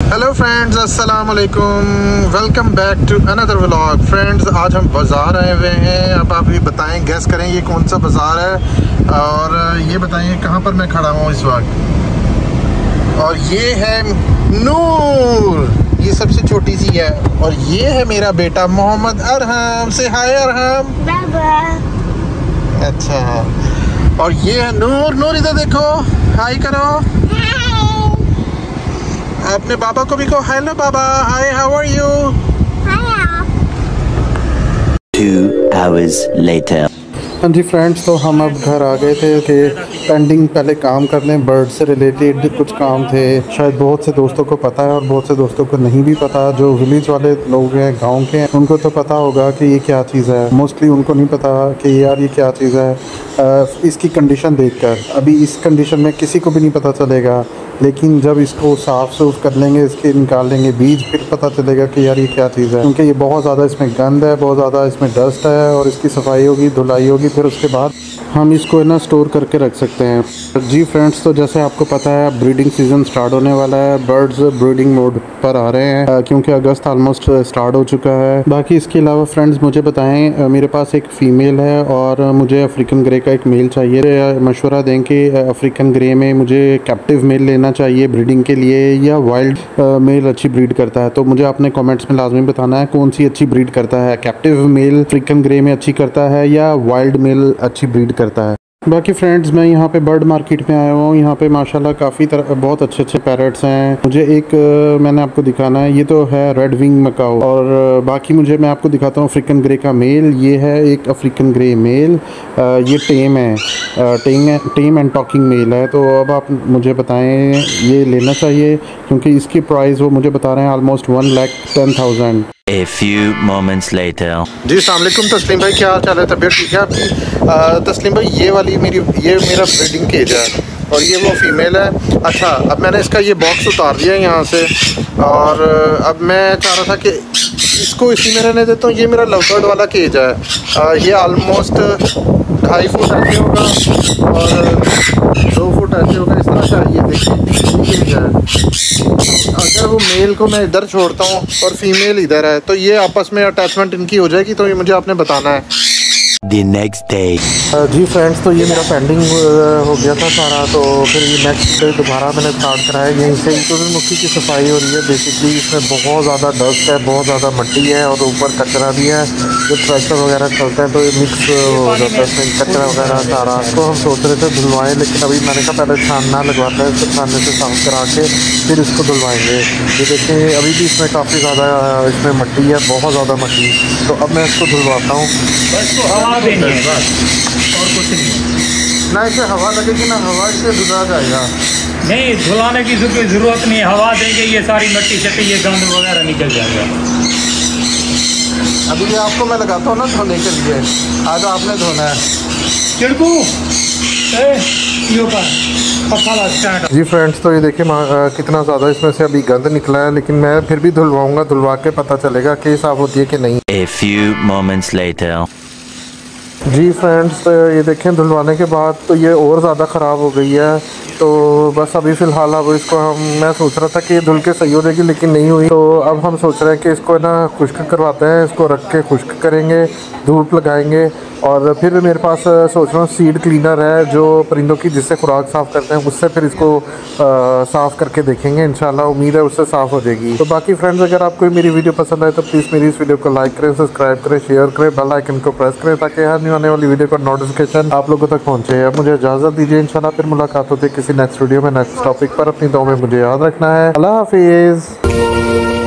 Hello friends, अस्सलाम वालेकुम। Welcome back to another vlog. Friends, आज हम बाज़ार आए हुए हैं। अब आप भी बताएं, गैस करें ये कौन सा बाज़ार है और ये बताएं कहाँ पर मैं खड़ा हूँ इस वक्त। और ये है नूर, ये सबसे छोटी सी है। और ये है मेरा बेटा मोहम्मद अरहम। से हाय अरहम। अच्छा, और ये है नूर। नूर इधर देखो, हाय करो। अपने बाबा को भी कहो, हेलो बाबा, hi, how are you. 2 hours later. हाँ जी फ्रेंड्स, तो हम अब घर आ गए थे कि पेंडिंग पहले काम कर लें। बर्ड से रिलेटेड कुछ काम थे, शायद बहुत से दोस्तों को पता है और बहुत से दोस्तों को नहीं भी पता। जो विलेज वाले लोग हैं, गांव के हैं, उनको तो पता होगा कि ये क्या चीज़ है। मोस्टली उनको नहीं पता कि यार ये क्या चीज़ है। इसकी कंडीशन देखकर अभी इस कंडीशन में किसी को भी नहीं पता चलेगा, लेकिन जब इसको साफ़ सूफ कर लेंगे, इसके निकाल लेंगे बीज, फिर पता चलेगा कि यार ये क्या चीज़ है। क्योंकि ये बहुत ज़्यादा इसमें गंद है, बहुत ज़्यादा इसमें डस्ट है और इसकी सफाई होगी, धुलाई होगी, फिर उसके बाद हम इसको ना स्टोर करके रख सकते हैं। जी फ्रेंड्स, तो जैसे आपको पता है ब्रीडिंग सीज़न स्टार्ट होने वाला है। बर्ड्स ब्रीडिंग मोड पर आ रहे हैं क्योंकि अगस्त ऑलमोस्ट स्टार्ट हो चुका है। बाकी इसके अलावा फ्रेंड्स मुझे बताएं, मेरे पास एक फ़ीमेल है और मुझे अफ्रीकन ग्रे का एक मेल चाहिए। मशवरा दें कि अफ्रीकन ग्रे में मुझे कैप्टिव मेल लेना चाहिए ब्रीडिंग के लिए या वाइल्ड मेल अच्छी ब्रीड करता है। तो मुझे अपने कमेंट्स में लाजमी बताना है कौन सी अच्छी ब्रीड करता है। कैप्टिव मेल अफ्रीकन ग्रे में अच्छी करता है या वाइल्ड मेल अच्छी ब्रीड करता है। बाकी फ्रेंड्स, मैं यहाँ पे बर्ड मार्केट में आया हुआ हूँ। यहाँ पे माशाल्लाह काफ़ी बहुत अच्छे अच्छे पैरट्स हैं। मुझे एक मैंने आपको दिखाना है, ये तो है रेड विंग मकाऊ। और बाकी मैं आपको दिखाता हूँ अफ्रीकन ग्रे का मेल। ये है एक अफ्रीकन ग्रे मेल, ये टेम है, टेम एंड टॉकिंग मेल है। तो अब आप मुझे बताएं ये लेना चाहिए क्योंकि इसकी प्राइस वो मुझे बता रहे हैं almost 1,10,000। A few moments later. जी अस्सलाम वालेकुम तस्लीम भाई, क्या हाल चाल है? तबीयत ठीक है आपकी? तस्लीम भाई, ये मेरा ब्रीडिंग केज है और ये वो फीमेल है। अच्छा, अब मैंने इसका ये बॉक्स उतार दिया है यहाँ से और अब मैं चाह रहा था कि इसको इसी में रहने देता हूँ। ये मेरा लव बर्ड वाला केज है। ये ऑलमोस्ट 2.5 फुट ऐसे होगा और 2 फुट ऐसे होगा, इस तरह का। ये देखिए केज है। अगर वो मेल को मैं इधर छोड़ता हूँ और फीमेल इधर है तो ये आपस में अटैचमेंट इनकी हो जाएगी। तो ये मुझे आपने बताना है। The next day. जी फ्रेंड्स, तो ये मेरा पेंडिंग हो गया था सारा, तो फिर ये नेक्स्ट डे दोबारा मैंने स्टार्ट कराया। यहीं से सूरजमुखी की सफाई हो रही है। बेसिकली इसमें बहुत ज़्यादा डस्ट है, बहुत ज़्यादा मिट्टी है और ऊपर कचरा भी है। जब ट्रैक्टर वगैरह चलते हैं तो ये मिक्स हो जाता है इसमें कचरा वगैरह सारा। तो हम सोच रहे थे धुलवाएँ, लेकिन अभी मैंने कहा पहले छानना लगवाता है, इसको छानने से साफ करा के फिर इसको धुलवाएँगे। ये देखिए अभी भी इसमें काफ़ी ज़्यादा इसमें मिट्टी है, बहुत ज़्यादा मिट्टी। तो अब मैं इसको धुलवाता हूँ और कुछ नहीं ना। इसे हवा लगेगी ना, हवा इससे धुला जाएगा। नहीं, धुलाने की कोई ज़रूरत नहीं। हवा देंगे ये सारी मिट्टी शट्टी ये गंद वगैरह निकल जाएगा। अभी ये आपको मैं लगाता हूँ ना धोने के लिए। आज आपने धोना है। चिड़कू जी फ्रेंड्स, तो ये देखिए कितना ज़्यादा इसमें से अभी गंद निकला है, लेकिन मैं फिर भी धुलवाऊंगा। धुलवा के पता चलेगा कि साफ़ होती है कि नहीं। A few moments later. जी फ्रेंड्स, ये देखें धुलवाने के बाद तो ये और ज़्यादा ख़राब हो गई है। तो बस अभी फ़िलहाल अब इसको मैं सोच रहा था कि ये धुल के सही हो जाएगी, लेकिन नहीं हुई। तो अब हम सोच रहे हैं कि इसको ना खुश्क करवाते हैं। इसको रख के खुश्क करेंगे, धूप लगाएंगे और फिर मेरे पास सोच रहा हूँ सीड क्लीनर है जो परिंदों की, जिससे खुराक साफ़ करते हैं, उससे फिर इसको साफ़ करके देखेंगे। इंशाल्लाह उम्मीद है उससे साफ़ हो जाएगी। तो बाकी फ्रेंड्स, अगर आपको मेरी वीडियो पसंद आए तो प्लीज़ मेरी इस वीडियो को लाइक करें, सब्सक्राइब करें, शेयर करें, बेल आइकन को प्रेस करें ताकि हर न्यू आने वाली वीडियो का नोटिफिकेशन आप लोगों तक पहुँचे। अब मुझे इजाज़त दीजिए, इंशाल्लाह फिर मुलाकात होती है किसी नेक्स्ट वीडियो में नेक्स्ट टॉपिक पर। अपनी दुआ में मुझे याद रखना है। अल्लाह हाफिज़।